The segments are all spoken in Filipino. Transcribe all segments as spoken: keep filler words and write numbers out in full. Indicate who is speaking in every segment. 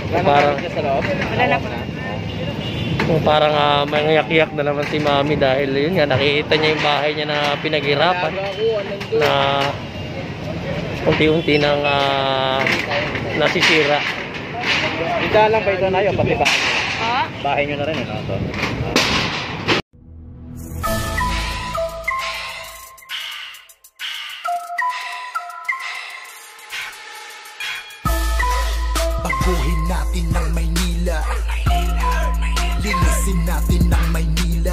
Speaker 1: Parang
Speaker 2: sa loob?
Speaker 3: Wala na po.
Speaker 1: oh, parang uh, mangiyak-iyak na naman si Mami dahil yun nga, nakikita niya yung bahay niya na pinaghirapan. Na unti-unti nang uh, nasisira.
Speaker 2: Hindi lang ba ito na yun? Pati bahay nyo?
Speaker 3: Ha?
Speaker 2: Bahay nyo na rin, ano? Ito.
Speaker 4: Baguhin natin ng Maynila, linisin natin ng Maynila.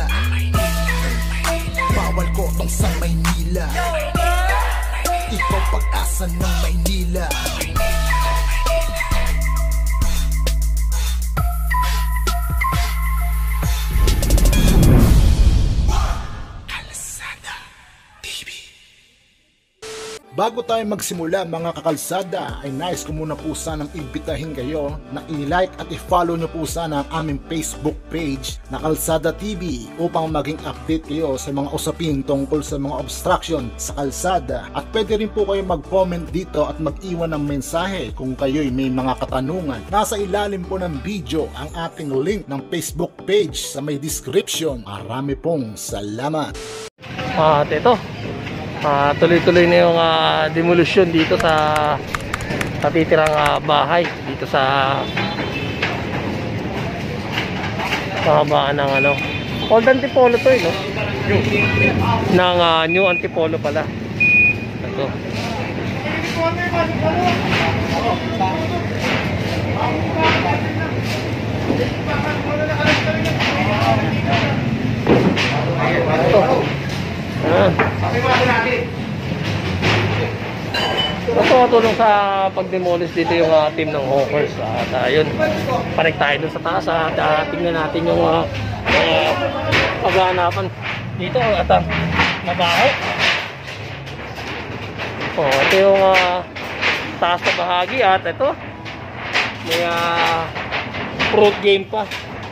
Speaker 4: Bawal kotong sa Maynila, ikaw pag-asa ng Maynila. Bago tayo magsimula mga kakalsada, ay nais ko muna po sanang imbitahin kayo na i-like at i-follow nyo po sana ang aming Facebook page na Kalsada T V upang maging update kayo sa mga usapin tungkol sa mga obstruction sa kalsada. At pwede rin po kayo mag-comment dito at mag-iwan ng mensahe kung kayo'y may mga katanungan. Nasa ilalim po ng video ang ating link ng Facebook page sa may description. Marami pong salamat.
Speaker 1: At ito, Uh, tuloy-tuloy na yung uh, demolition dito sa natitirang uh, bahay dito sa kahabaan ng ano, Old Antipolo to eh, no? Ng uh, New Antipolo pala ito. Ito ah. Ito tulong sa pag-demolish dito yung uh, team ng Hawkers at uh, yun, panik tayo dun sa taas at uh, tingnan natin yung uh, uh, paghahanapan dito at uh, mabaho. Oh, ito yung uh, taas na bahagi at ito may uh, fruit game pa.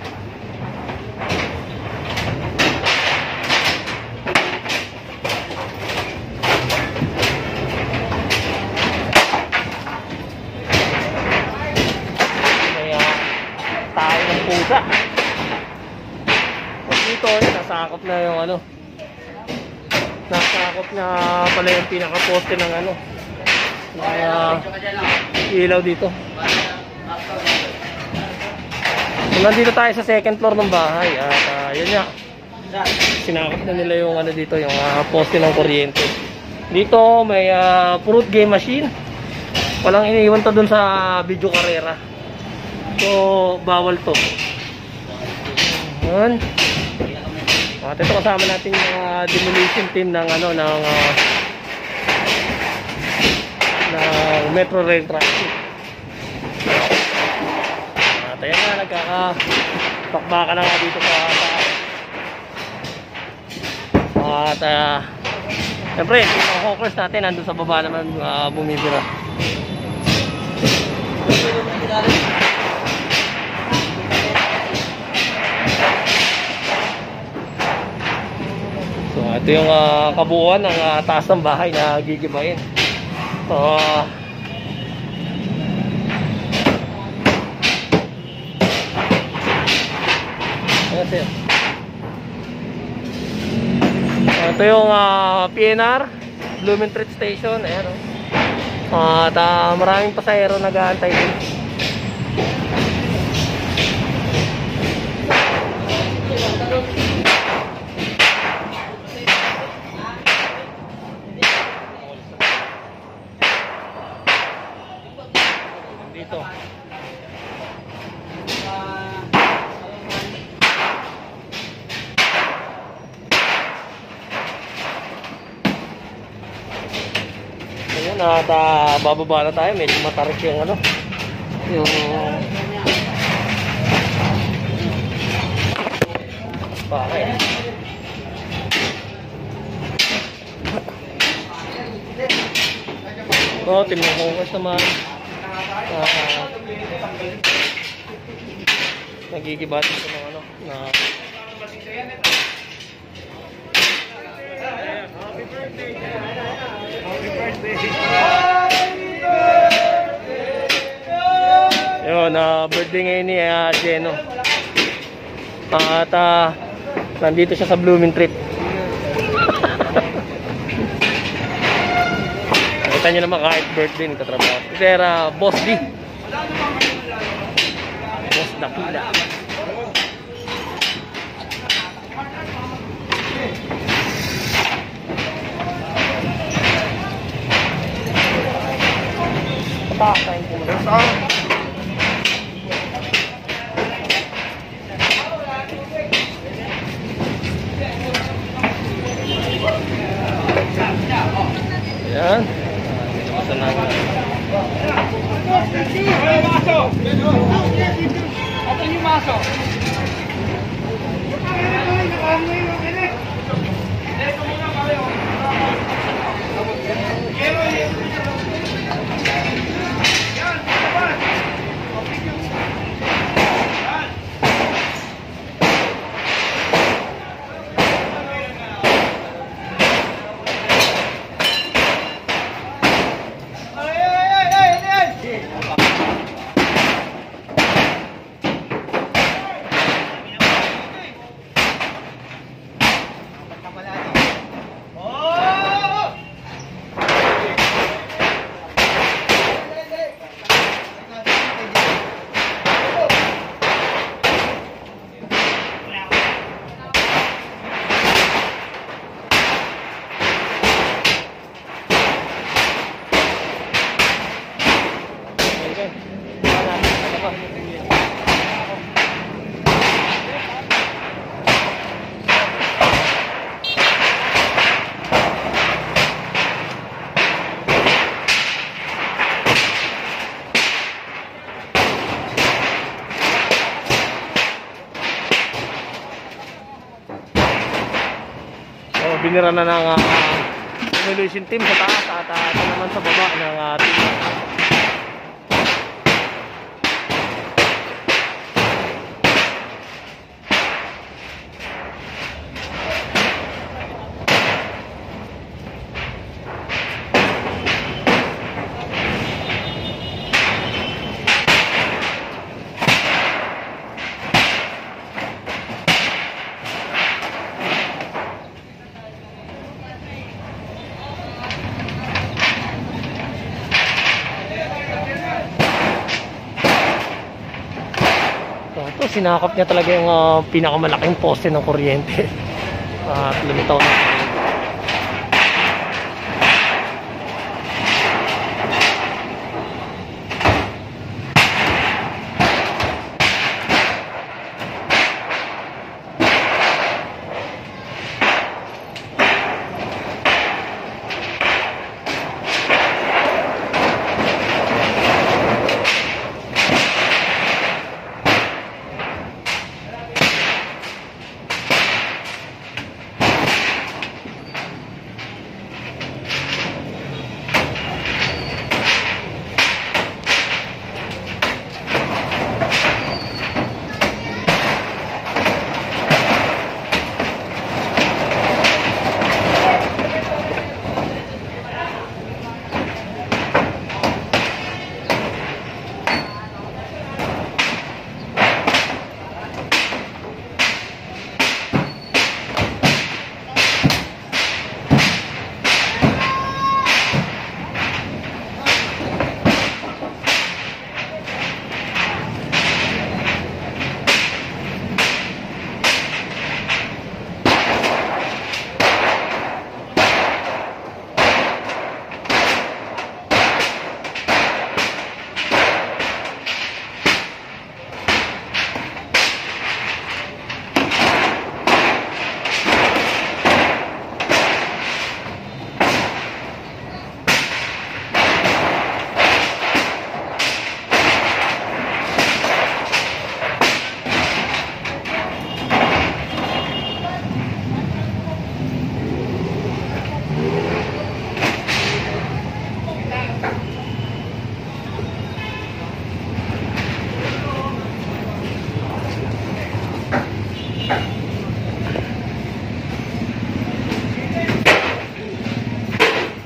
Speaker 1: Pusa. Pag dito, eh, nasakop na yung ano, nasakop na pala yung pinaka-poste ng ano, uh, ilaw dito. So, nandito tayo sa second floor ng bahay at uh, yun nga, sinakop na nila yung ano dito, yung uh, poste ng kuryente. Dito may uh, fruit game machine. Walang iniiwan to dun sa video karera. So, bawal to. Ayan. At ito kasama natin yung uh, demolition team ng ano ng uh, ng Metro Rail Traffic. At ayan nga, nagkakapakbaka na nga dito sa taas. At uh, siyempre, yung hawkers natin nandun sa baba naman uh, bumibira. So ito yung uh, kabuuan ng uh, taas ng bahay na gigibahin. So uh, ayan, ito yung uh, P N R Blumentritt Station. Ayan, oh. uh, at uh, maraming pasahero nag-aantay din. Dito. Ayun, at uh, bababa na tayo. Medyo matarik yung ano, yung bahay. So, timong hukas naman. Uh, nagigibati sa mga ano na happy birthday, happy birthday, Yun, uh, birthday ngayon ni uh, Jeno. At uh, nandito siya sa Blooming Treat. Kita nyo naman kahit birthday nagtatrabaho. Sir, uh, Boss D. Boss Dakila. Patayin ko muna. Ayan. Basta na nga.
Speaker 3: Ato yung maso.
Speaker 1: Binira na ng uh, demolition team sa taas at uh, ito naman sa baba ng uh, team. Ito, sinakop niya talaga yung uh, pinakamalaking poste ng kuryente. At uh, lumitaw na.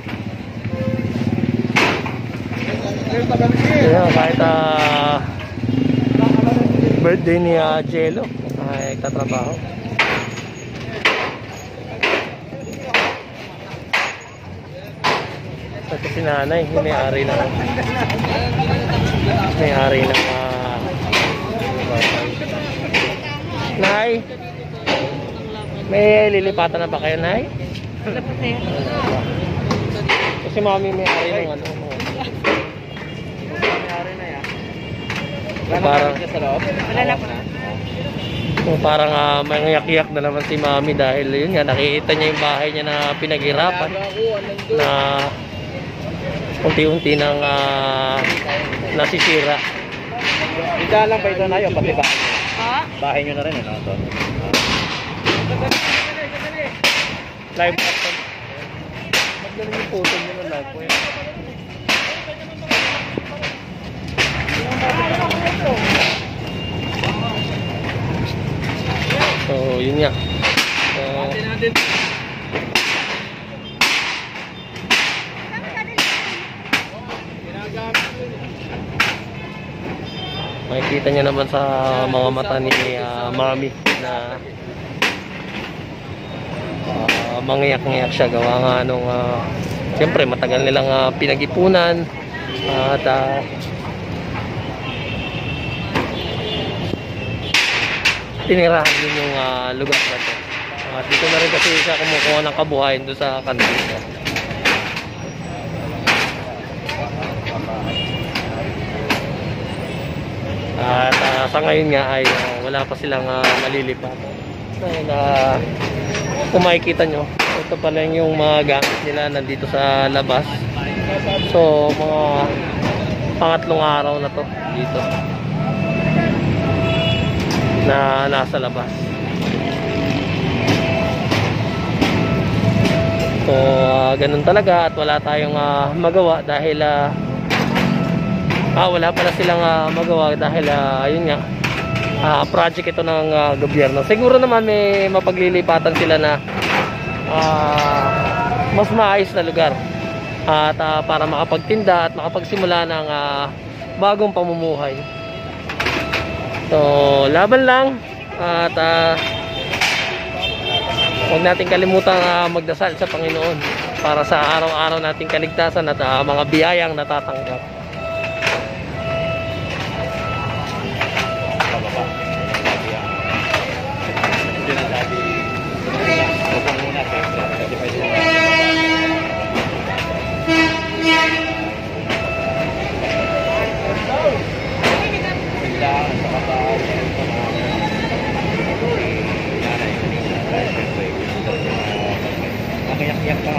Speaker 1: Ayan, kahit uh, birthday ni uh, Jello ay tatrabaho. Ito si nanay, yung may-ari ng may-ari ng uh, Nay, may lilipatan na ba kayo, Nay? Kasi mami may-ari ng ano.
Speaker 2: May-ari na yan.
Speaker 1: Parang
Speaker 2: Sa loob?
Speaker 3: Wala na po.
Speaker 1: oh, parang uh, mangiyak-iyak na naman si mami dahil yun nga, nakikita niya yung bahay niya na pinaghirapan na unti-unti nang uh, nasisira.
Speaker 2: Isa lang ba ito na yun? Pati bahay nyo?
Speaker 3: Ha?
Speaker 2: Bahay nyo na rin, ano? Ito.
Speaker 1: Live action. Magdala yung photo nyo na live po yun. So, yun nga. So, makikita nyo naman sa mga mata ni uh, mami na uh, mangiyak-ngiyak siya gawa nga nung uh, siyempre matagal nilang uh, pinag-ipunan uh, at uh, tinirahan din yung uh, lugar na ito. Uh, dito na rin kasi siya kumukuha ng kabuhayan doon sa kanila. At uh, sa ngayon nga ay uh, wala pa silang uh, malilipat. Dahil uh, kung makikita nyo, ito pala yung mga gamit nila nandito sa labas. So mga pangatlong araw na to dito na nasa labas. So uh, ganun talaga at wala tayong uh, magawa dahil uh, ah, wala pala silang uh, magawa dahil uh, yun nga uh, project ito ng uh, gobyerno. Siguro naman may mapaglilipatan sila na uh, mas maayos na lugar at uh, para makapagtinda at makapagsimula ng uh, bagong pamumuhay. So laban lang at uh, huwag natin kalimutan uh, magdasal sa Panginoon para sa araw-araw nating kaligtasan at uh, mga biyayang natatanggap.
Speaker 2: Makiyak-yak pa